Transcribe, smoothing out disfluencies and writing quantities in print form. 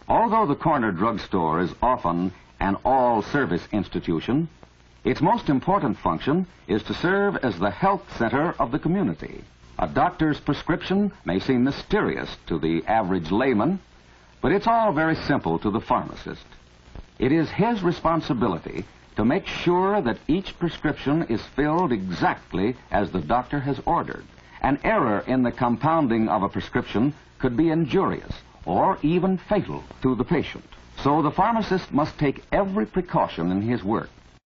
Although the corner drugstore is often an all-service institution, its most important function is to serve as the health center of the community. A doctor's prescription may seem mysterious to the average layman, but it's all very simple to the pharmacist. It is his responsibility to make sure that each prescription is filled exactly as the doctor has ordered. An error in the compounding of a prescription could be injurious or even fatal to the patient. So the pharmacist must take every precaution in his work